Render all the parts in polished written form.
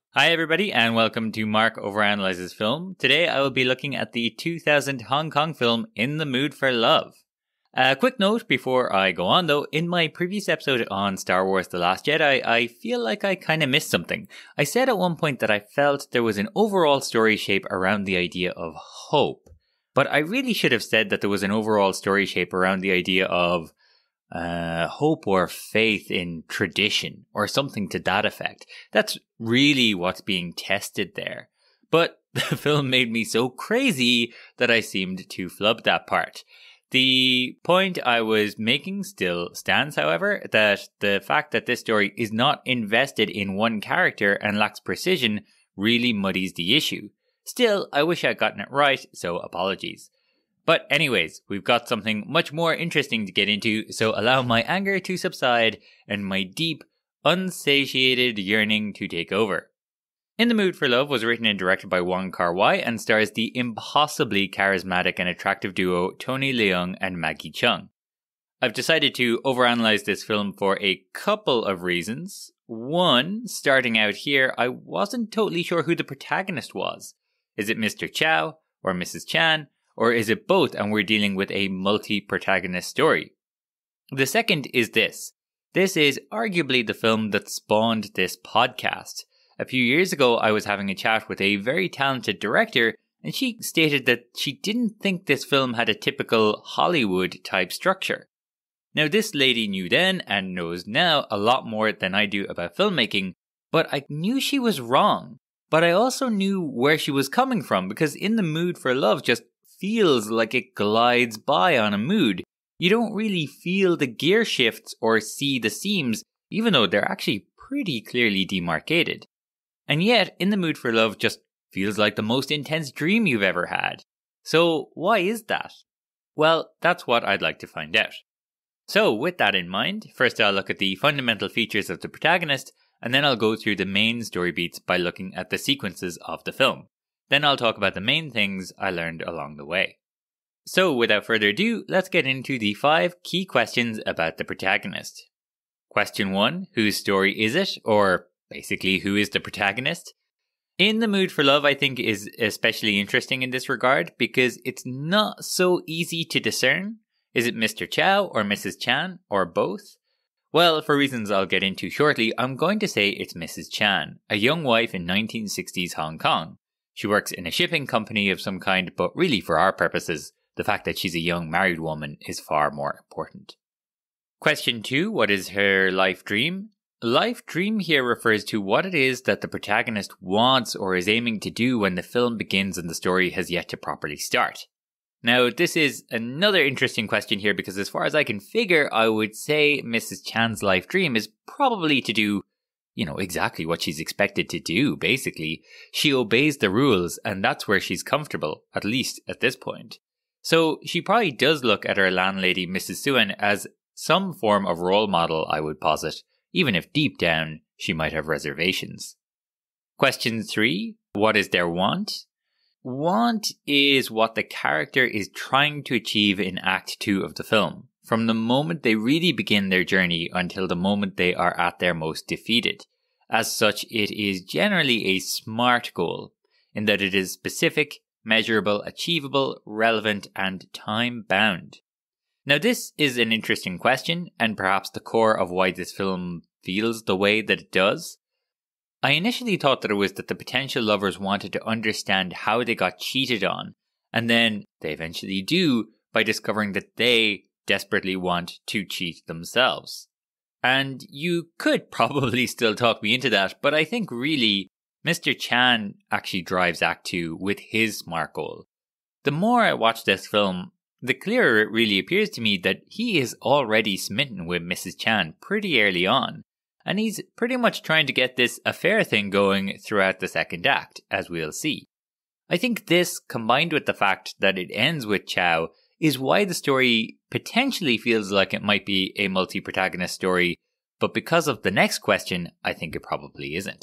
Hi everybody and welcome to Mark Overanalysis Film. Today I will be looking at the 2000 Hong Kong film In the Mood for Love. A quick note before I go on though, in my previous episode on Star Wars The Last Jedi, I feel like I kind of missed something. I said at one point that I felt there was an overall story shape around the idea of hope, but I really should have said that there was an overall story shape around the idea of hope or faith in tradition or something to that effect. That's really what's being tested there. But the film made me so crazy that I seemed to flub that part. The point I was making still stands, however, that the fact that this story is not invested in one character and lacks precision really muddies the issue. Still, I wish I'd gotten it right, so apologies. But anyways, we've got something much more interesting to get into, so allow my anger to subside and my deep, unsatiated yearning to take over. In the Mood for Love was written and directed by Wong Kar-wai and stars the impossibly charismatic and attractive duo Tony Leung and Maggie Cheung. I've decided to overanalyze this film for a couple of reasons. One, starting out here, I wasn't totally sure who the protagonist was. Is it Mr. Chow or Mrs. Chan? Or is it both and we're dealing with a multi-protagonist story? The second is this. This is arguably the film that spawned this podcast. A few years ago, I was having a chat with a very talented director, and she stated that she didn't think this film had a typical Hollywood-type structure. Now, this lady knew then and knows now a lot more than I do about filmmaking, but I knew she was wrong. But I also knew where she was coming from, because In the Mood for Love just feels like it glides by on a mood. You don't really feel the gear shifts or see the seams, even though they're actually pretty clearly demarcated. And yet, In the Mood for Love just feels like the most intense dream you've ever had. So why is that? Well, that's what I'd like to find out. So with that in mind, first I'll look at the fundamental features of the protagonist, and then I'll go through the main story beats by looking at the sequences of the film. Then I'll talk about the main things I learned along the way. So without further ado, let's get into the 5 key questions about the protagonist. Question 1, whose story is it? Or basically, who is the protagonist? In the Mood for Love, I think, is especially interesting in this regard because it's not so easy to discern. Is it Mr. Chow or Mrs. Chan or both? Well, for reasons I'll get into shortly, I'm going to say it's Mrs. Chan, a young wife in 1960s Hong Kong. She works in a shipping company of some kind, but really for our purposes, the fact that she's a young married woman is far more important. Question 2, what is her life dream? Life dream here refers to what it is that the protagonist wants or is aiming to do when the film begins and the story has yet to properly start. Now, this is another interesting question here because as far as I can figure, I would say Mrs. Chan's life dream is probably to do exactly what she's expected to do, basically. She obeys the rules, and that's where she's comfortable, at least at this point. So she probably does look at her landlady, Mrs. Suen, as some form of role model, I would posit, even if deep down she might have reservations. Question 3, what is their want? Want is what the character is trying to achieve in Act 2 of the film, from the moment they really begin their journey until the moment they are at their most defeated. As such, it is generally a SMART goal, in that it is specific, measurable, achievable, relevant, and time-bound. Now this is an interesting question, and perhaps the core of why this film feels the way that it does. I initially thought that it was that the potential lovers wanted to understand how they got cheated on, and then they eventually do by discovering that they desperately want to cheat themselves. And you could probably still talk me into that, but I think really Mr. Chan actually drives Act 2 with his SMART goal. The more I watch this film, the clearer it really appears to me that he is already smitten with Mrs. Chan pretty early on, and he's pretty much trying to get this affair thing going throughout the second act, as we'll see. I think this, combined with the fact that it ends with Chow, is why the story potentially feels like it might be a multi-protagonist story, but because of the next question, I think it probably isn't.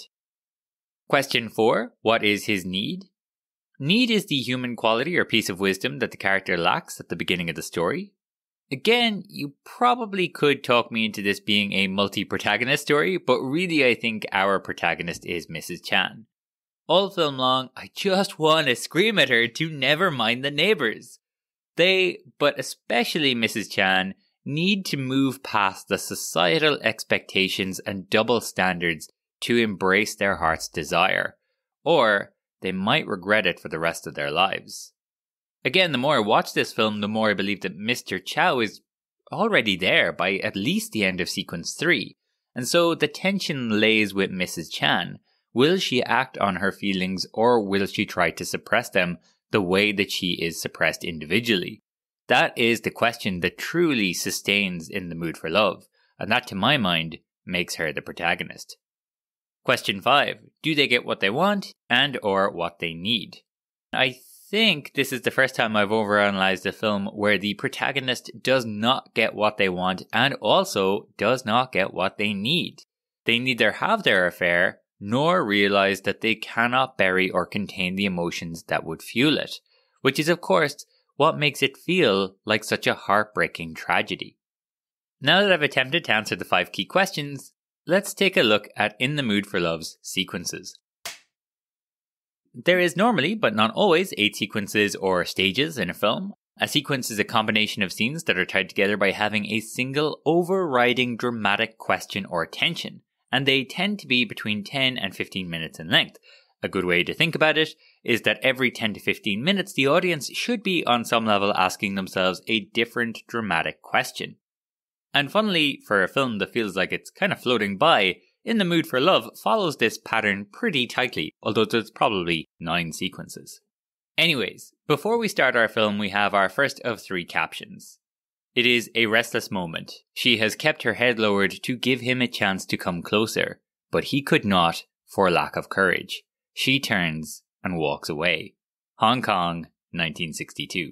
Question 4, what is his need? Need is the human quality or piece of wisdom that the character lacks at the beginning of the story. Again, you probably could talk me into this being a multi-protagonist story, but really I think our protagonist is Mrs. Chan. All film long, I just want to scream at her to never mind the neighbours. They, but especially Mrs. Chan, need to move past the societal expectations and double standards to embrace their heart's desire, or they might regret it for the rest of their lives. Again, the more I watch this film, the more I believe that Mr. Chow is already there by at least the end of sequence 3. And so the tension lays with Mrs. Chan. Will she act on her feelings, or will she try to suppress them the way that she is suppressed individually? That is the question that truly sustains In the Mood for Love, and that to my mind makes her the protagonist. Question 5. Do they get what they want and or what they need? I think this is the first time I've overanalyzed a film where the protagonist does not get what they want and also does not get what they need. They neither have their affair nor realize that they cannot bury or contain the emotions that would fuel it, which is of course what makes it feel like such a heartbreaking tragedy. Now that I've attempted to answer the 5 key questions, let's take a look at In the Mood for Love's sequences. There is normally, but not always, 8 sequences or stages in a film. A sequence is a combination of scenes that are tied together by having a single overriding dramatic question or tension, and they tend to be between 10 and 15 minutes in length. A good way to think about it is that every 10 to 15 minutes the audience should be on some level asking themselves a different dramatic question. And funnily, for a film that feels like it's kind of floating by, In the Mood for Love follows this pattern pretty tightly, although there's probably 9 sequences. Anyways, before we start our film, we have our first of 3 captions. It is a restless moment. She has kept her head lowered to give him a chance to come closer, but he could not for lack of courage. She turns and walks away. Hong Kong, 1962.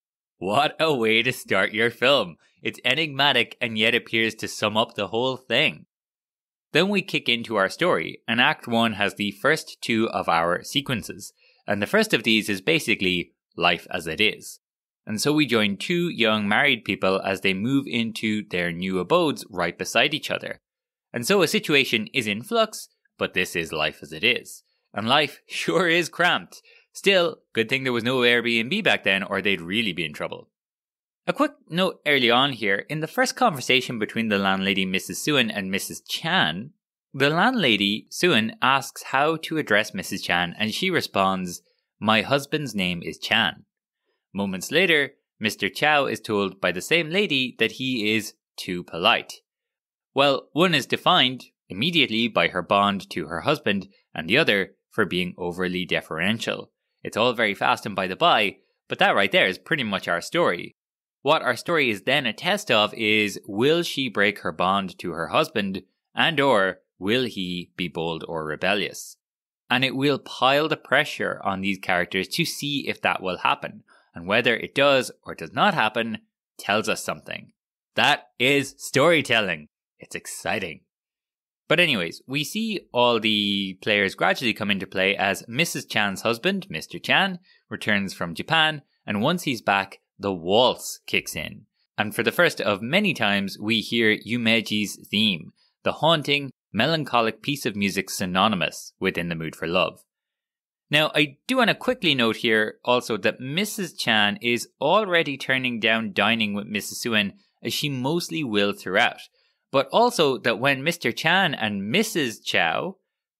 What a way to start your film. It's enigmatic and yet appears to sum up the whole thing. Then we kick into our story, and Act 1 has the first 2 of our sequences, and the first of these is basically life as it is. And so we join 2 young married people as they move into their new abodes right beside each other. And so a situation is in flux, but this is life as it is. And life sure is cramped. Still, good thing there was no Airbnb back then or they'd really be in trouble. A quick note early on here, in the first conversation between the landlady Mrs. Suen and Mrs. Chan, the landlady Suen asks how to address Mrs. Chan and she responds, "My husband's name is Chan." Moments later, Mr. Chow is told by the same lady that he is too polite. Well, one is defined immediately by her bond to her husband and the other for being overly deferential. It's all very fast and by the by, but that right there is pretty much our story. What our story is then a test of is, will she break her bond to her husband, and or will he be bold or rebellious? And it will pile the pressure on these characters to see if that will happen, and whether it does or does not happen tells us something. That is storytelling. It's exciting. But anyways, we see all the players gradually come into play as Mrs. Chan's husband, Mr. Chan, returns from Japan, and once he's back, the waltz kicks in. And for the first of many times, we hear Yumeji's theme, the haunting, melancholic piece of music synonymous with In the Mood for Love. Now, I do want to quickly note here also that Mrs. Chan is already turning down dining with Mrs. Suen, as she mostly will throughout. But also that when Mr. Chan and Mrs. Chow,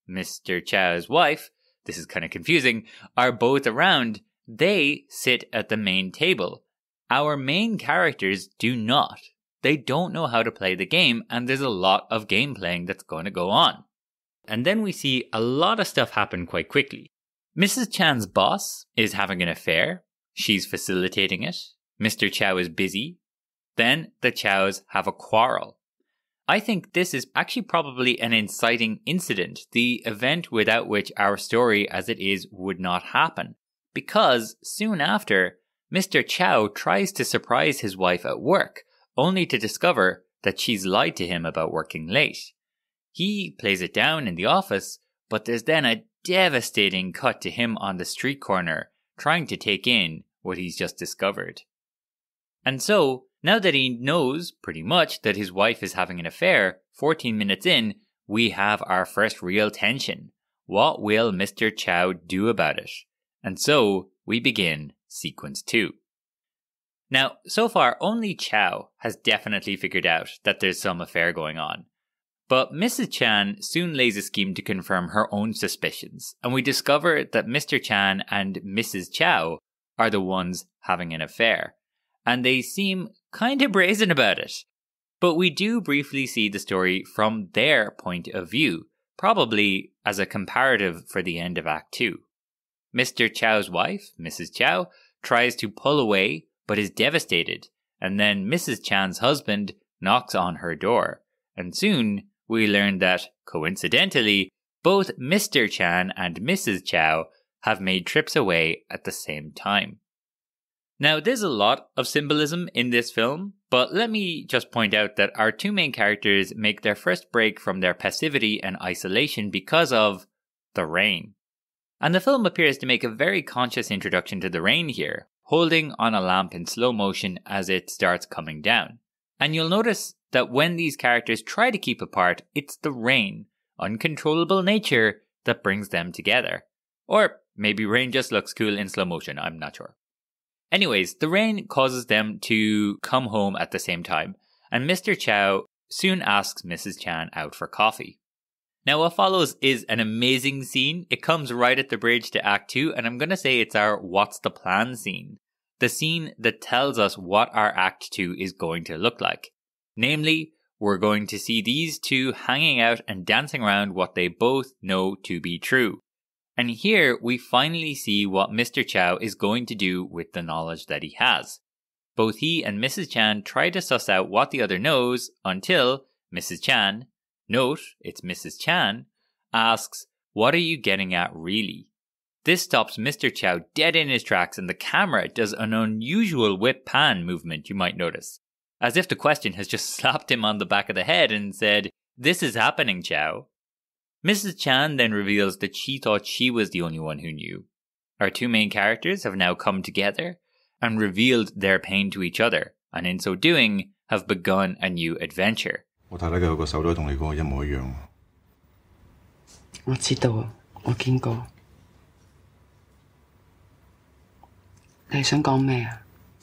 Mr. Chow's wife, this is kind of confusing, are both around, they sit at the main table. Our main characters do not. They don't know how to play the game, and there's a lot of game playing that's going to go on. And then we see a lot of stuff happen quite quickly. Mrs. Chan's boss is having an affair. She's facilitating it. Mr. Chow is busy. Then the Chows have a quarrel. I think this is actually probably an inciting incident, the event without which our story as it is would not happen. Because soon after, Mr. Chow tries to surprise his wife at work, only to discover that she's lied to him about working late. He plays it down in the office, but there's then a devastating cut to him on the street corner, trying to take in what he's just discovered. And so, Now that he knows, pretty much, that his wife is having an affair, 14 minutes in, we have our first real tension. What will Mr. Chow do about it? And so, we begin sequence 2. Now, so far, only Chow has definitely figured out that there's some affair going on. But Mrs. Chan soon lays a scheme to confirm her own suspicions, and we discover that Mr. Chan and Mrs. Chow are the ones having an affair. And they seem kind of brazen about it. But we do briefly see the story from their point of view, probably as a comparative for the end of Act 2. Mr. Chow's wife, Mrs. Chow, tries to pull away but is devastated, and then Mrs. Chan's husband knocks on her door. And soon we learn that, coincidentally, both Mr. Chan and Mrs. Chow have made trips away at the same time. Now, there's a lot of symbolism in this film, but let me just point out that our two main characters make their first break from their passivity and isolation because of the rain. And the film appears to make a very conscious introduction to the rain here, holding on a lamp in slow motion as it starts coming down. And you'll notice that when these characters try to keep apart, it's the rain, uncontrollable nature, that brings them together. Or maybe rain just looks cool in slow motion, I'm not sure. Anyways, the rain causes them to come home at the same time, and Mr. Chow soon asks Mrs. Chan out for coffee. Now, what follows is an amazing scene. It comes right at the bridge to Act 2, and I'm going to say it's our what's the plan scene. The scene that tells us what our Act 2 is going to look like. Namely, we're going to see these two hanging out and dancing around what they both know to be true. And here we finally see what Mr. Chow is going to do with the knowledge that he has. Both he and Mrs. Chan try to suss out what the other knows until Mrs. Chan, note it's Mrs. Chan, asks, "What are you getting at really?" This stops Mr. Chow dead in his tracks, and the camera does an unusual whip pan movement, you might notice, as if the question has just slapped him on the back of the head and said, "This is happening, Chow." Mrs. Chan then reveals that she thought she was the only one who knew. Our two main characters have now come together and revealed their pain to each other, and in so doing have begun a new adventure. 我太太嘅個手都同你嗰個一模一樣。 我知道啊，我見過。你係想講咩啊？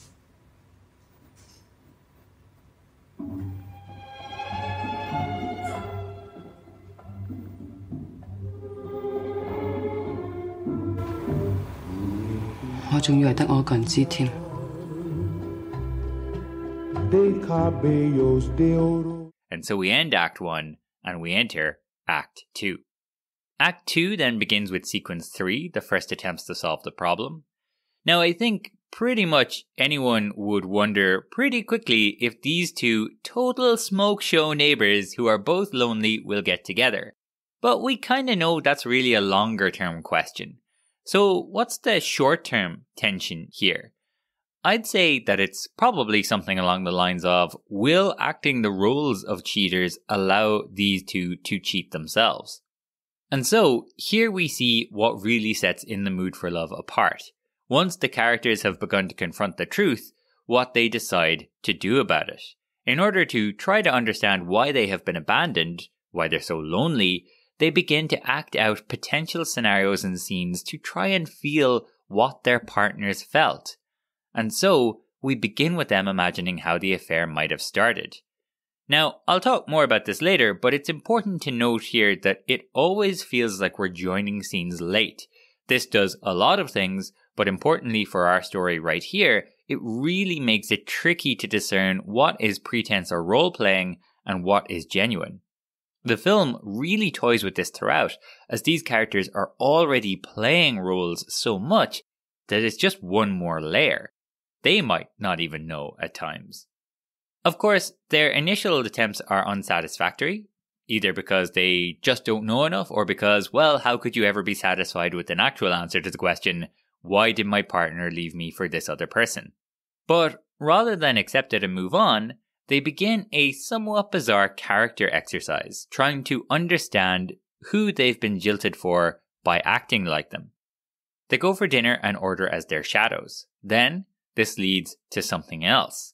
我仲以為得我一個人知添。 And so we end Act 1 and we enter Act 2. Act 2 then begins with Sequence 3, the first attempts to solve the problem. Now, I think pretty much anyone would wonder pretty quickly if these two total smoke show neighbors who are both lonely will get together. But we kind of know that's really a longer term question. So what's the short term tension here? I'd say that it's probably something along the lines of, will acting the roles of cheaters allow these two to cheat themselves? And so here we see what really sets In the Mood for Love apart. Once the characters have begun to confront the truth, what they decide to do about it. In order to try to understand why they have been abandoned, why they're so lonely, they begin to act out potential scenarios and scenes to try and feel what their partners felt. And so, we begin with them imagining how the affair might have started. Now, I'll talk more about this later, but it's important to note here that it always feels like we're joining scenes late. This does a lot of things, but importantly for our story right here, it really makes it tricky to discern what is pretense or role-playing and what is genuine. The film really toys with this throughout, as these characters are already playing roles so much that it's just one more layer. They might not even know at times. Of course, their initial attempts are unsatisfactory, either because they just don't know enough or because, well, how could you ever be satisfied with an actual answer to the question, why did my partner leave me for this other person? But rather than accept it and move on, they begin a somewhat bizarre character exercise, trying to understand who they've been jilted for by acting like them. They go for dinner and order as their shadows. Then, this leads to something else.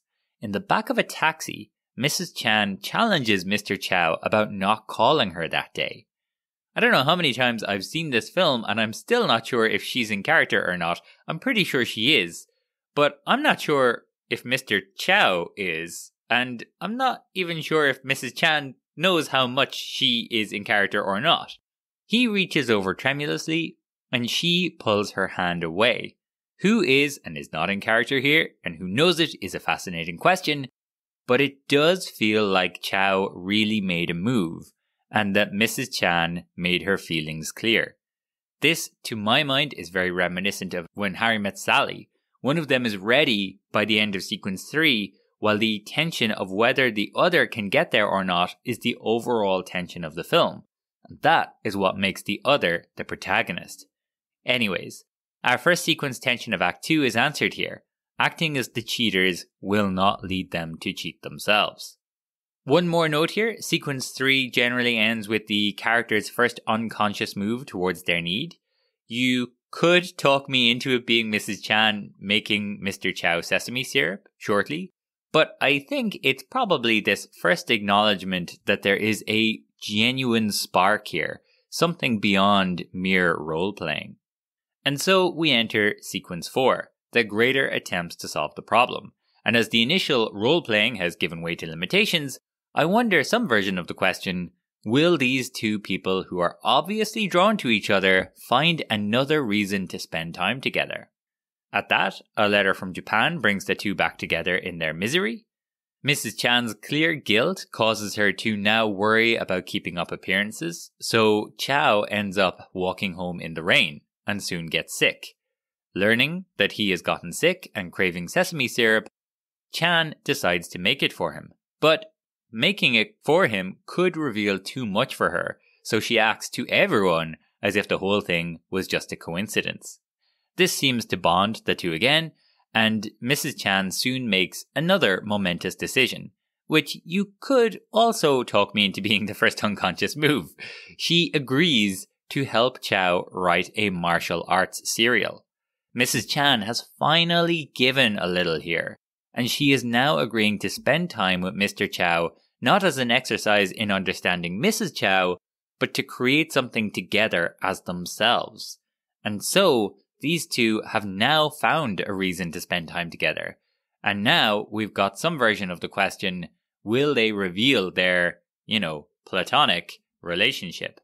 in the back of a taxi, Mrs. Chan challenges Mr. Chow about not calling her that day. I don't know how many times I've seen this film and I'm still not sure if she's in character or not. I'm pretty sure she is, but I'm not sure if Mr. Chow is, and I'm not even sure if Mrs. Chan knows how much she is in character or not. He reaches over tremulously and she pulls her hand away. Who is and is not in character here, and who knows it, is a fascinating question, but it does feel like Chow really made a move, and that Mrs. Chan made her feelings clear. This, to my mind, is very reminiscent of When Harry Met Sally. One of them is ready by the end of sequence 3, while the tension of whether the other can get there or not is the overall tension of the film. And that is what makes the other the protagonist. Anyways, our first sequence tension of Act 2 is answered here. Acting as the cheaters will not lead them to cheat themselves. One more note here, sequence 3 generally ends with the character's first unconscious move towards their need. You could talk me into it being Mrs. Chan making Mr. Chow sesame syrup shortly, but I think it's probably this first acknowledgement that there is a genuine spark here, something beyond mere role-playing. And so we enter sequence 4, the greater attempts to solve the problem. And as the initial role-playing has given way to limitations, I wonder some version of the question, will these two people who are obviously drawn to each other find another reason to spend time together? At that, a letter from Japan brings the two back together in their misery. Mrs. Chan's clear guilt causes her to now worry about keeping up appearances, so Chow ends up walking home in the rain and soon gets sick. Learning that he has gotten sick and craving sesame syrup, Chan decides to make it for him. But making it for him could reveal too much for her, so she acts to everyone as if the whole thing was just a coincidence. This seems to bond the two again, and Mrs. Chan soon makes another momentous decision, which you could also talk me into being the first unconscious move. She agrees to help Chow write a martial arts serial. Mrs. Chan has finally given a little here, and she is now agreeing to spend time with Mr. Chow not as an exercise in understanding Mrs. Chow, but to create something together as themselves. And so, these two have now found a reason to spend time together. And now we've got some version of the question, will they reveal their, platonic relationship?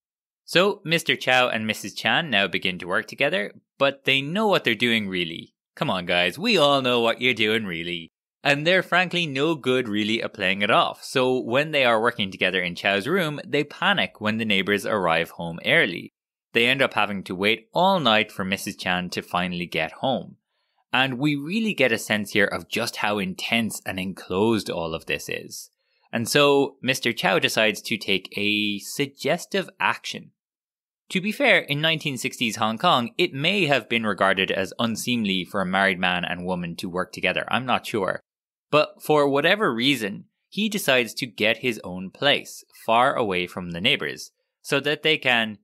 So, Mr. Chow and Mrs. Chan now begin to work together, but they know what they're doing really. Come on guys, we all know what you're doing really. And they're frankly no good really at playing it off. So when they are working together in Chow's room, they panic when the neighbors arrive home early. They end up having to wait all night for Mrs. Chan to finally get home. And we really get a sense here of just how intense and enclosed all of this is. And so Mr. Chow decides to take a suggestive action. To be fair, in 1960s Hong Kong, it may have been regarded as unseemly for a married man and woman to work together, I'm not sure. But for whatever reason, he decides to get his own place, far away from the neighbors, so that they can,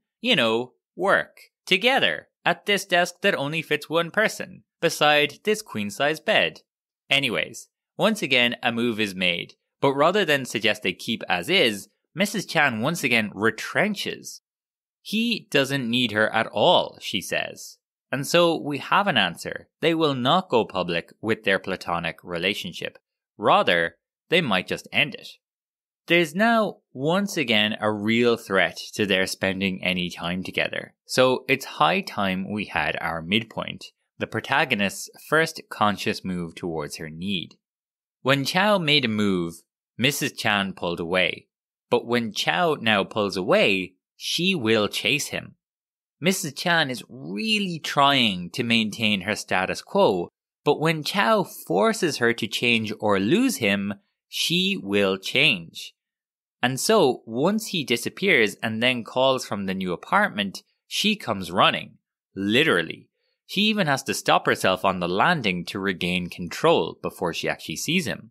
work together at this desk that only fits one person, beside this queen-size bed. Anyways, once again a move is made, but rather than suggest they keep as is, Mrs. Chan once again retrenches. He doesn't need her at all, she says. And so we have an answer. They will not go public with their platonic relationship. Rather, they might just end it. There's now, once again, a real threat to their spending any time together. So it's high time we had our midpoint, the protagonist's first conscious move towards her need. When Chow made a move, Mrs. Chan pulled away. But when Chow now pulls away, she will chase him. Mrs. Chan is really trying to maintain her status quo, but when Chow forces her to change or lose him, she will change. And so, once he disappears and then calls from the new apartment, she comes running. Literally. She even has to stop herself on the landing to regain control before she actually sees him.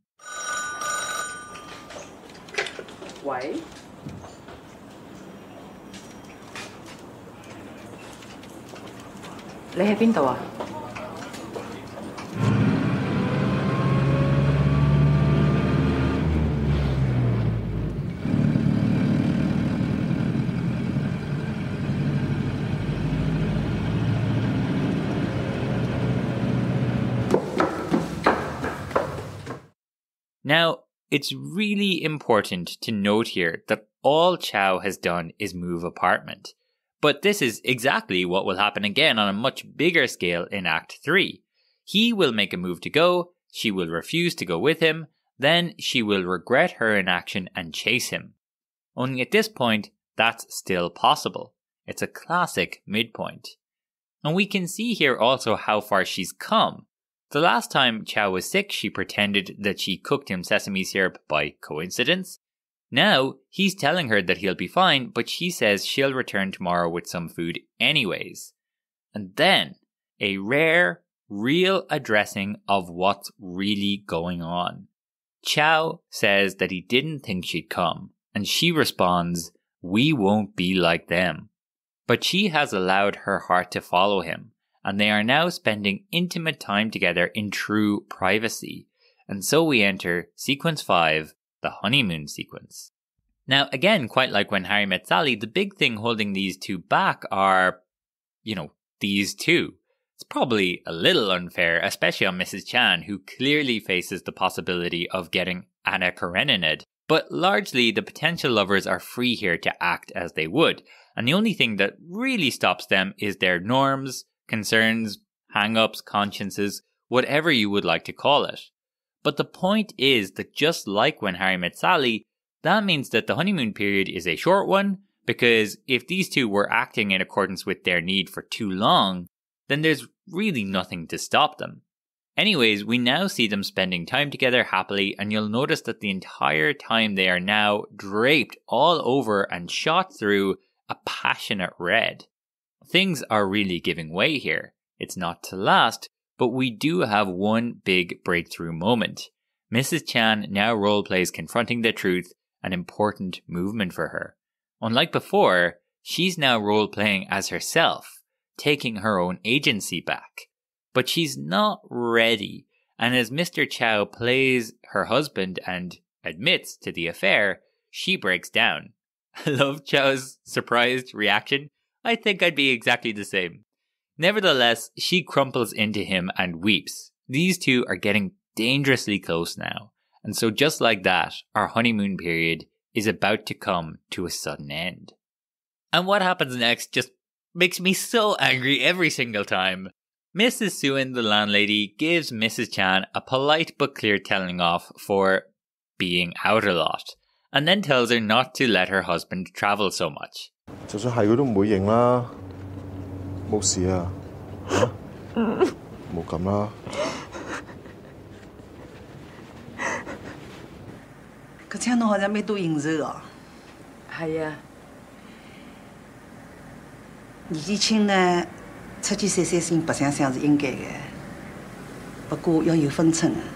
Why? 你喺邊度啊？ Now, it's really important to note here that all Chow has done is move apartment. But this is exactly what will happen again on a much bigger scale in Act 3. He will make a move to go, she will refuse to go with him, then she will regret her inaction and chase him. Only at this point, that's still possible. It's a classic midpoint. And we can see here also how far she's come. The last time Chow was sick, she pretended that she cooked him sesame syrup by coincidence. Now, he's telling her that he'll be fine, but she says she'll return tomorrow with some food anyways. And then, a rare, real addressing of what's really going on. Chow says that he didn't think she'd come, and she responds, "We won't be like them." But she has allowed her heart to follow him, and they are now spending intimate time together in true privacy. And so we enter Sequence 5, the honeymoon sequence. Now, again, quite like when Harry met Sally, the big thing holding these two back are, these two. It's probably a little unfair, especially on Mrs. Chan, who clearly faces the possibility of getting Anna Karenina, but largely the potential lovers are free here to act as they would, and the only thing that really stops them is their norms, concerns, hang-ups, consciences, whatever you would like to call it. But the point is that just like when Harry met Sally, that means that the honeymoon period is a short one, because if these two were acting in accordance with their need for too long, then there's really nothing to stop them. Anyways, we now see them spending time together happily, and you'll notice that the entire time they are now draped all over and shot through a passionate red. Things are really giving way here. It's not to last, but we do have one big breakthrough moment. Mrs. Chan now roleplays confronting the truth, an important movement for her. Unlike before, she's now roleplaying as herself, taking her own agency back. But she's not ready, and as Mr. Chow plays her husband and admits to the affair, she breaks down. I love Chow's surprised reaction. I think I'd be exactly the same. Nevertheless, she crumples into him and weeps. These two are getting dangerously close now, and so just like that, our honeymoon period is about to come to a sudden end. And what happens next just makes me so angry every single time. Mrs. Suen, the landlady, gives Mrs. Chan a polite but clear telling off for being out a lot, and then tells her not to let her husband travel so much. 就算係佢都唔會認啦，冇事啊，嚇，冇咁啦。 佢請到好像沒多應酬哦。係啊。年紀輕呢，出去散散心、白相相是應該嘅，不過要有分寸啊。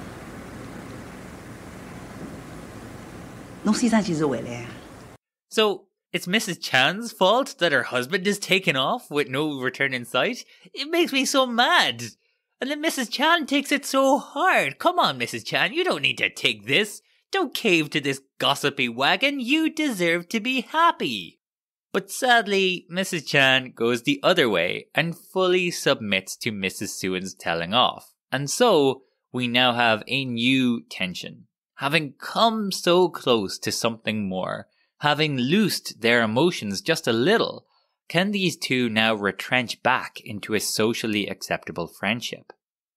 侬先生幾時回來？ So, it's Mrs. Chan's fault that her husband is taken off with no return in sight? It makes me so mad. And then Mrs. Chan takes it so hard. Come on, Mrs. Chan, you don't need to take this. Don't cave to this gossipy wagon. You deserve to be happy. But sadly, Mrs. Chan goes the other way and fully submits to Mrs. Suen's telling off. And so, we now have a new tension. Having come so close to something more, having loosed their emotions just a little, can these two now retrench back into a socially acceptable friendship?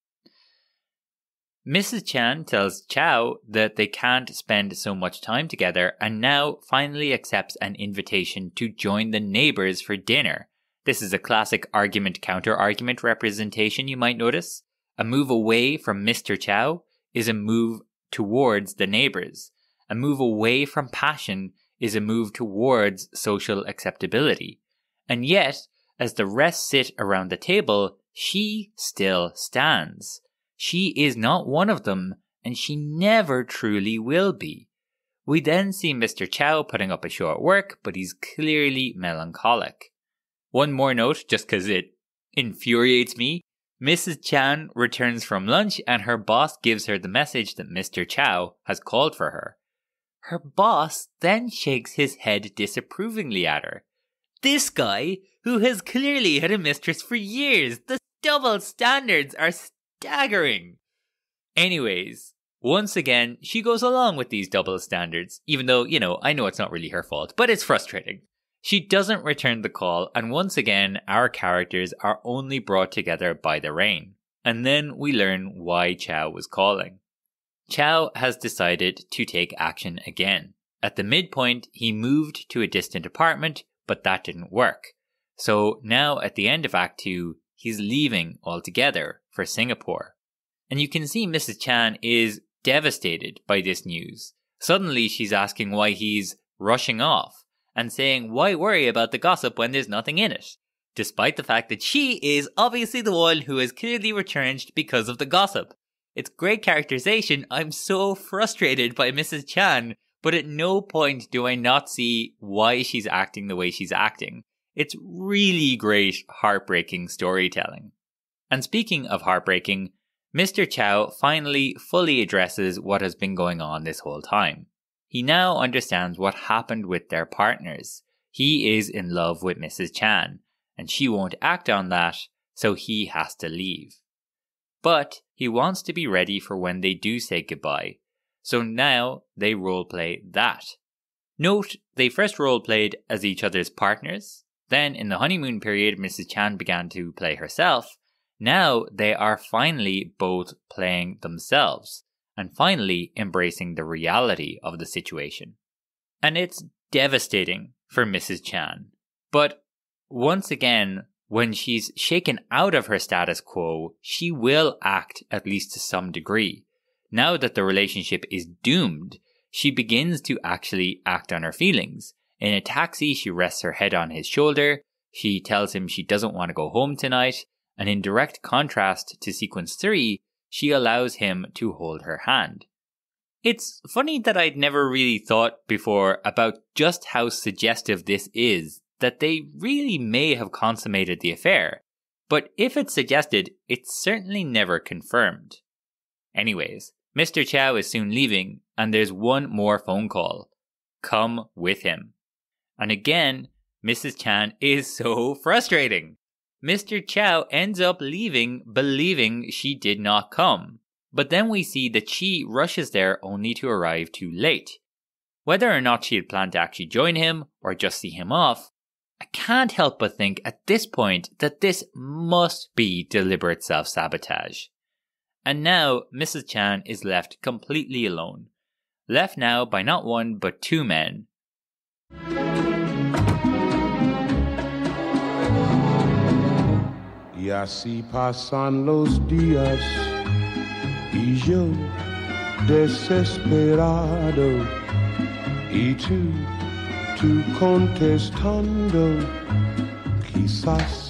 Mrs. Chan tells Chow that they can't spend so much time together and now finally accepts an invitation to join the neighbors for dinner. This is a classic argument-counter-argument representation, you might notice. A move away from Mr. Chow is a move towards the neighbors. A move away from passion is a move towards social acceptability. And yet, as the rest sit around the table, she still stands. She is not one of them, and she never truly will be. We then see Mr. Chow putting up a show at work, but he's clearly melancholic. One more note, just because it infuriates me. Mrs. Chan returns from lunch and her boss gives her the message that Mr. Chow has called for her. Her boss then shakes his head disapprovingly at her. This guy, who has clearly had a mistress for years, the double standards are staggering. Anyways, Once again, she goes along with these double standards, even though, I know it's not really her fault, but it's frustrating. She doesn't return the call, and once again, our characters are only brought together by the rain. And then we learn why Chow was calling. Chow has decided to take action again. At the midpoint, he moved to a distant apartment, but that didn't work. So now at the end of Act 2, he's leaving altogether for Singapore. And you can see Mrs. Chan is devastated by this news. Suddenly she's asking why he's rushing off and saying why worry about the gossip when there's nothing in it, despite the fact that she is obviously the one who is clearly retrenched because of the gossip. It's great characterization. I'm so frustrated by Mrs. Chan, but at no point do I not see why she's acting the way she's acting. It's really great, heartbreaking storytelling. And speaking of heartbreaking, Mr. Chow finally fully addresses what has been going on this whole time. He now understands what happened with their partners. He is in love with Mrs. Chan, and she won't act on that, so he has to leave. But he wants to be ready for when they do say goodbye, so now they roleplay that. Note, they first roleplayed as each other's partners, then in the honeymoon period Mrs. Chan began to play herself. Now they are finally both playing themselves, and finally embracing the reality of the situation. And it's devastating for Mrs. Chan. But once again, when she's shaken out of her status quo, she will act at least to some degree. Now that the relationship is doomed, she begins to actually act on her feelings. In a taxi, she rests her head on his shoulder. She tells him she doesn't want to go home tonight. And in direct contrast to sequence 3, she allows him to hold her hand. It's funny that I'd never really thought before about just how suggestive this is, that they really may have consummated the affair. But if it's suggested, it's certainly never confirmed. Anyways, Mr. Chow is soon leaving, and there's one more phone call. Come with him. And again, Mrs. Chan is so frustrating. Mr. Chow ends up leaving believing she did not come. But then we see that she rushes there only to arrive too late. Whether or not she had planned to actually join him or just see him off, I can't help but think at this point that this must be deliberate self-sabotage. And now Mrs. Chan is left completely alone. Left now by not one but two men. Y así pasan los días y yo desesperado y tú contestando quizás.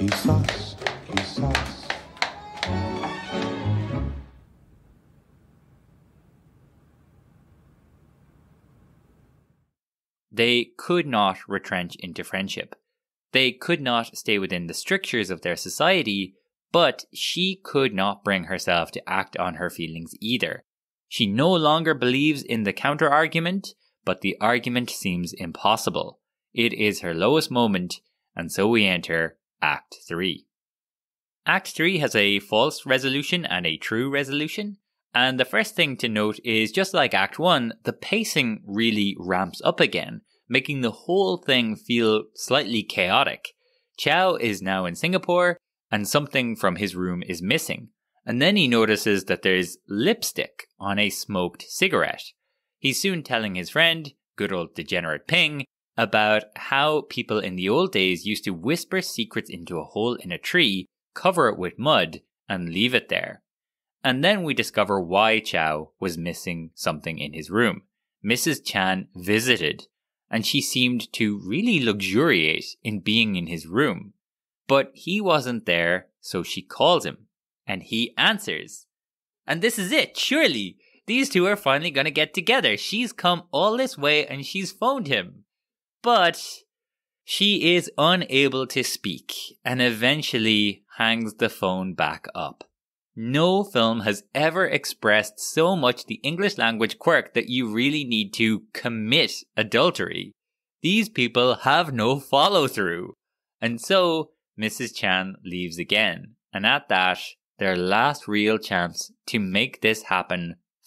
They could not retrench into friendship. They could not stay within the strictures of their society, but she could not bring herself to act on her feelings either. She no longer believes in the counter-argument, but the argument seems impossible. It is her lowest moment, and so we enter Act 3. Act 3 has a false resolution and a true resolution, and the first thing to note is, just like Act 1, the pacing really ramps up again, making the whole thing feel slightly chaotic. Chow is now in Singapore, and something from his room is missing. And then he notices that there's lipstick on a smoked cigarette. He's soon telling his friend, good old degenerate Ping, about how people in the old days used to whisper secrets into a hole in a tree, cover it with mud, and leave it there. And then we discover why Chow was missing something in his room. Mrs. Chan visited, and she seemed to really luxuriate in being in his room. But he wasn't there, so she calls him, and he answers. And this is it, surely. These two are finally going to get together. She's come all this way and she's phoned him. But she is unable to speak and eventually hangs the phone back up. No film has ever expressed so much the English language quirk that you really need to commit adultery. These people have no follow-through. And so Mrs. Chan leaves again. And at that, their last real chance to make this happen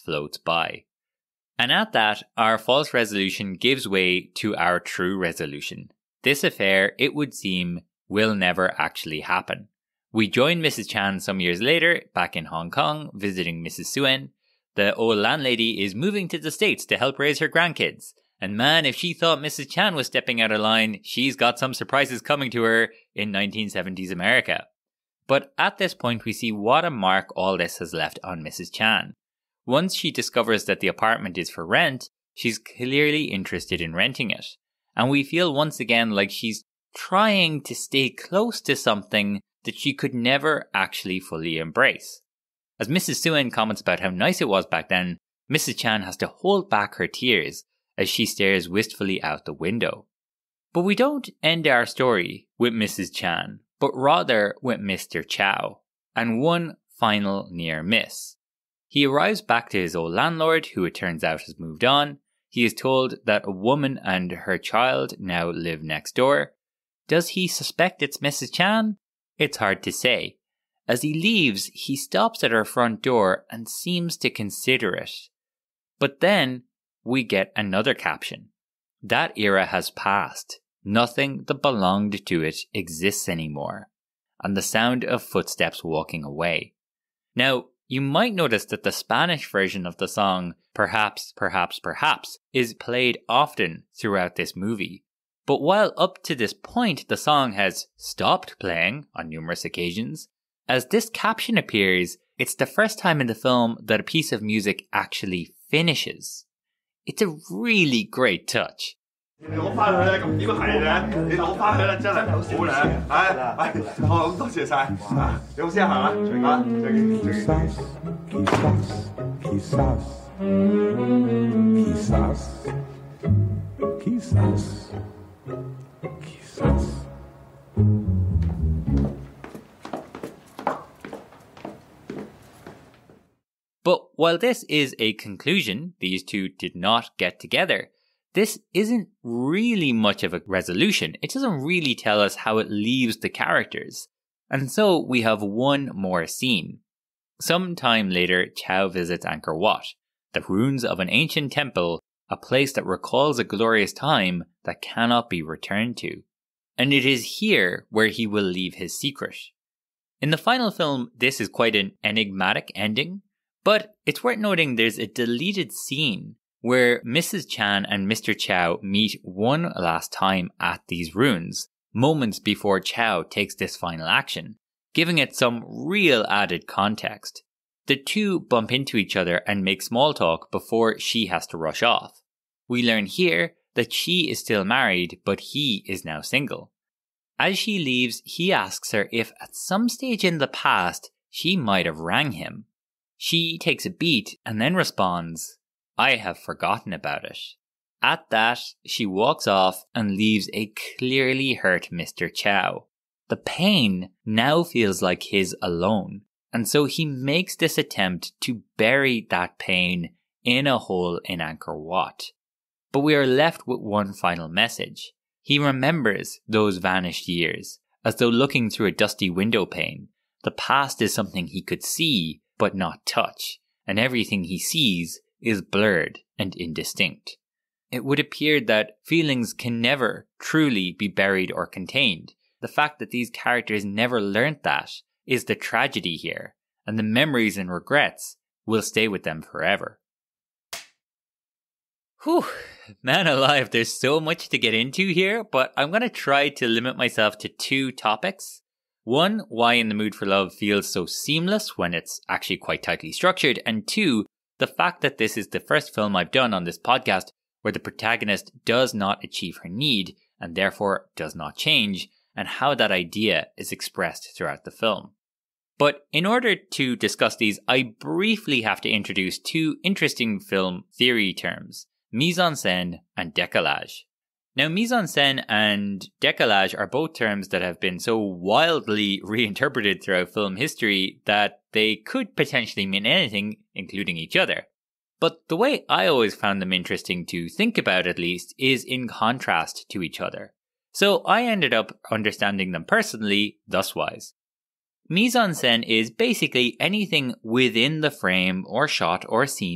floats by. And at that, our false resolution gives way to our true resolution. This affair, it would seem, will never actually happen. We join Mrs. Chan some years later, back in Hong Kong, visiting Mrs. Suen. The old landlady is moving to the States to help raise her grandkids. And man, if she thought Mrs. Chan was stepping out of line, she's got some surprises coming to her in 1970s America. But at this point, we see what a mark all this has left on Mrs. Chan. Once she discovers that the apartment is for rent, she's clearly interested in renting it. And we feel once again like she's trying to stay close to something that she could never actually fully embrace. As Mrs. Suen comments about how nice it was back then, Mrs. Chan has to hold back her tears as she stares wistfully out the window. But we don't end our story with Mrs. Chan, but rather with Mr. Chow, and one final near miss. He arrives back to his old landlord, who it turns out has moved on. He is told that a woman and her child now live next door. Does he suspect it's Mrs. Chan? It's hard to say. As he leaves, he stops at her front door and seems to consider it. But then we get another caption. That era has passed. Nothing that belonged to it exists anymore. And the sound of footsteps walking away. Now, you might notice that the Spanish version of the song, Perhaps, Perhaps, Perhaps, is played often throughout this movie. But while up to this point the song has stopped playing on numerous occasions, as this caption appears, it's the first time in the film that a piece of music actually finishes. It's a really great touch. But while this is a conclusion, these two did not get together, this isn't really much of a resolution. It doesn't really tell us how it leaves the characters. And so we have one more scene. Some time later, Chow visits Angkor Wat, the ruins of an ancient temple, a place that recalls a glorious time that cannot be returned to. And it is here where he will leave his secret. In the final film, this is quite an enigmatic ending, but it's worth noting there's a deleted scene where Mrs. Chan and Mr. Chow meet one last time at these ruins, moments before Chow takes this final action, giving it some real added context. The two bump into each other and make small talk before she has to rush off. We learn here that she is still married, but he is now single. As she leaves, he asks her if at some stage in the past she might have rang him. She takes a beat and then responds, "I have forgotten about it." At that, she walks off and leaves a clearly hurt Mr. Chow. The pain now feels like his alone, and so he makes this attempt to bury that pain in a hole in Angkor Wat. But we are left with one final message. He remembers those vanished years, as though looking through a dusty window pane. The past is something he could see, but not touch, and everything he sees is blurred and indistinct. It would appear that feelings can never truly be buried or contained. The fact that these characters never learnt that is the tragedy here, and the memories and regrets will stay with them forever. Whew, man alive, there's so much to get into here, but I'm going to try to limit myself to two topics. One, why In the Mood for Love feels so seamless when it's actually quite tightly structured, and two, the fact that this is the first film I've done on this podcast where the protagonist does not achieve her need and therefore does not change, and how that idea is expressed throughout the film. But in order to discuss these, I briefly have to introduce two interesting film theory terms, mise-en-scène and décalage. Now, mise-en-scène and décalage are both terms that have been so wildly reinterpreted throughout film history that they could potentially mean anything, including each other. But the way I always found them interesting to think about, at least, is in contrast to each other. So I ended up understanding them personally thuswise. Mise-en-scène is basically anything within the frame or shot or scene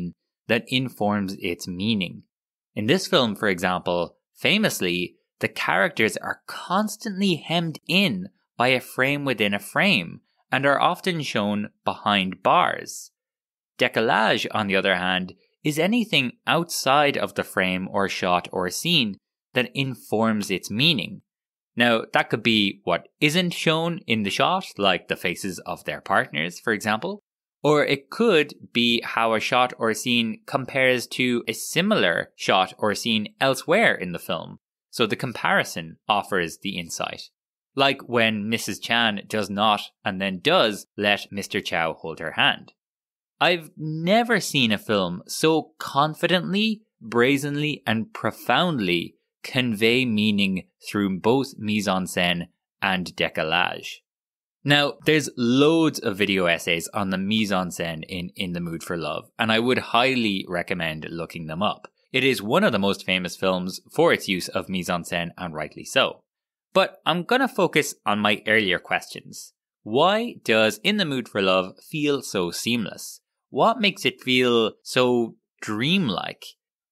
that informs its meaning. In this film, for example, famously, the characters are constantly hemmed in by a frame within a frame and are often shown behind bars. Décalage, on the other hand, is anything outside of the frame or shot or scene that informs its meaning. Now, that could be what isn't shown in the shot, like the faces of their partners, for example, or it could be how a shot or scene compares to a similar shot or scene elsewhere in the film, so the comparison offers the insight. Like when Mrs. Chan does not and then does let Mr. Chow hold her hand. I've never seen a film so confidently, brazenly, and profoundly convey meaning through both mise-en-scène and décalage. Now, there's loads of video essays on the mise-en-scène in the Mood for Love, and I would highly recommend looking them up. It is one of the most famous films for its use of mise-en-scène, and rightly so. But I'm gonna focus on my earlier questions. Why does In the Mood for Love feel so seamless? What makes it feel so dreamlike?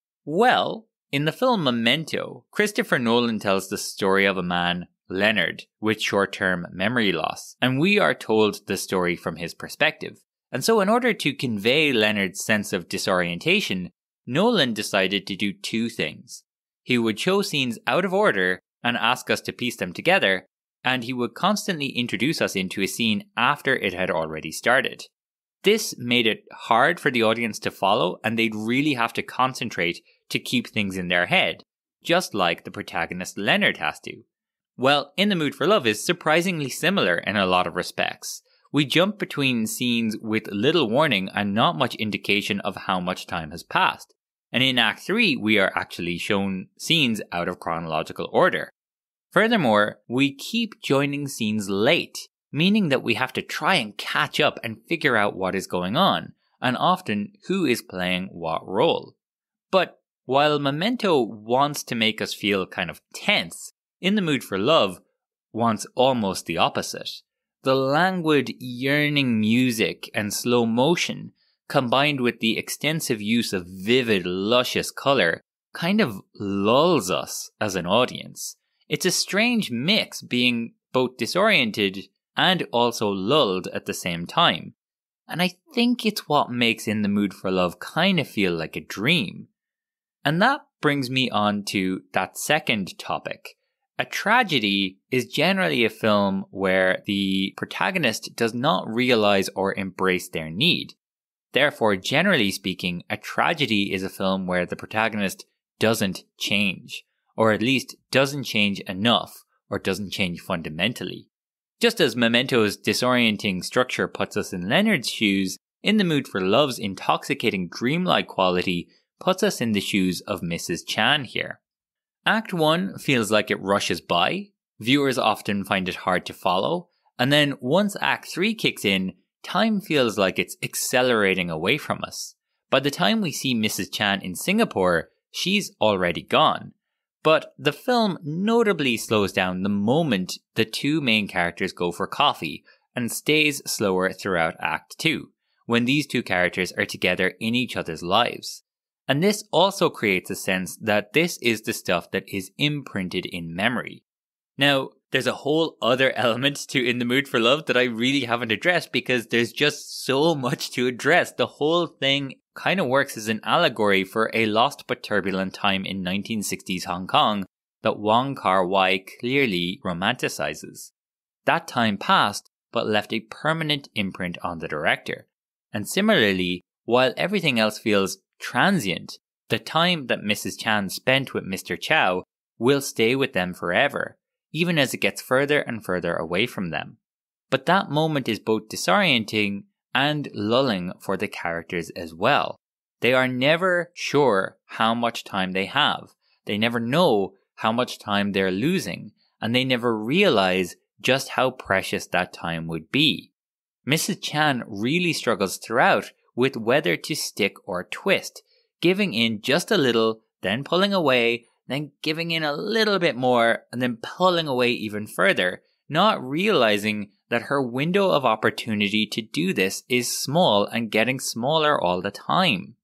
Well, in the film Memento, Christopher Nolan tells the story of a man, Leonard, with short-term memory loss, and we are told the story from his perspective. And so in order to convey Leonard's sense of disorientation, Nolan decided to do two things. He would show scenes out of order and ask us to piece them together, and he would constantly introduce us into a scene after it had already started. This made it hard for the audience to follow, and they'd really have to concentrate to keep things in their head, just like the protagonist Leonard has to. Well, In the Mood for Love is surprisingly similar in a lot of respects. We jump between scenes with little warning and not much indication of how much time has passed. And in Act 3, we are actually shown scenes out of chronological order. Furthermore, we keep joining scenes late, meaning that we have to try and catch up and figure out what is going on, and often who is playing what role. But while Memento wants to make us feel kind of tense, In the Mood for Love wants almost the opposite. The languid, yearning music and slow motion, combined with the extensive use of vivid, luscious colour, kind of lulls us as an audience. It's a strange mix, being both disoriented and also lulled at the same time. And I think it's what makes In the Mood for Love kind of feel like a dream. And that brings me on to that second topic. A tragedy is generally a film where the protagonist does not realize or embrace their need. Therefore, generally speaking, a tragedy is a film where the protagonist doesn't change, or at least doesn't change enough, or doesn't change fundamentally. Just as Memento's disorienting structure puts us in Leonard's shoes, In the Mood for Love's intoxicating dreamlike quality puts us in the shoes of Mrs. Chan here. Act 1 feels like it rushes by, viewers often find it hard to follow, and then once Act 3 kicks in, time feels like it's accelerating away from us. By the time we see Mrs. Chan in Singapore, she's already gone. But the film notably slows down the moment the two main characters go for coffee, and stays slower throughout Act 2, when these two characters are together in each other's lives. And this also creates a sense that this is the stuff that is imprinted in memory. Now, there's a whole other element to In the Mood for Love that I really haven't addressed because there's just so much to address. The whole thing kind of works as an allegory for a lost but turbulent time in 1960s Hong Kong that Wong Kar-wai clearly romanticizes. That time passed, but left a permanent imprint on the director. And similarly, while everything else feels transient, the time that Mrs. Chan spent with Mr. Chow will stay with them forever, even as it gets further and further away from them. But that moment is both disorienting and lulling for the characters as well. They are never sure how much time they have. They never know how much time they're losing, and they never realize just how precious that time would be. Mrs. Chan really struggles throughout with whether to stick or twist, giving in just a little, then pulling away, then giving in a little bit more, and then pulling away even further, not realizing that her window of opportunity to do this is small and getting smaller all the time.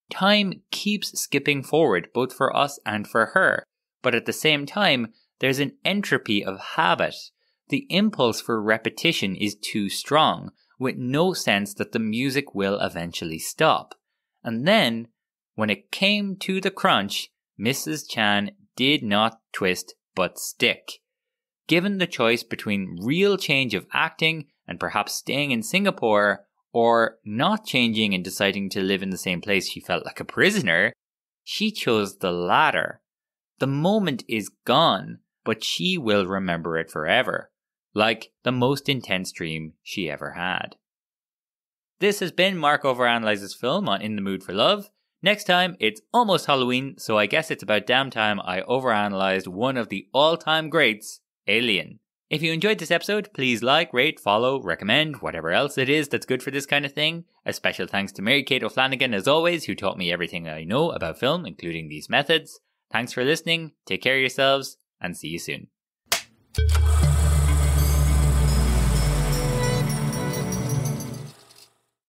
Time keeps skipping forward, both for us and for her, but at the same time, there's an entropy of habit. The impulse for repetition is too strong, with no sense that the music will eventually stop. And then, when it came to the crunch, Mrs. Chan did not twist but stick. Given the choice between real change of acting and perhaps staying in Singapore, or not changing and deciding to live in the same place she felt like a prisoner, she chose the latter. The moment is gone, but she will remember it forever, like the most intense dream she ever had. This has been Mark Overanalyzes Film on In the Mood for Love. Next time, it's almost Halloween, so I guess it's about damn time I overanalyzed one of the all-time greats, Alien. If you enjoyed this episode, please like, rate, follow, recommend, whatever else it is that's good for this kind of thing. A special thanks to Mary-Kate O'Flanagan, as always, who taught me everything I know about film, including these methods. Thanks for listening, take care of yourselves, and see you soon.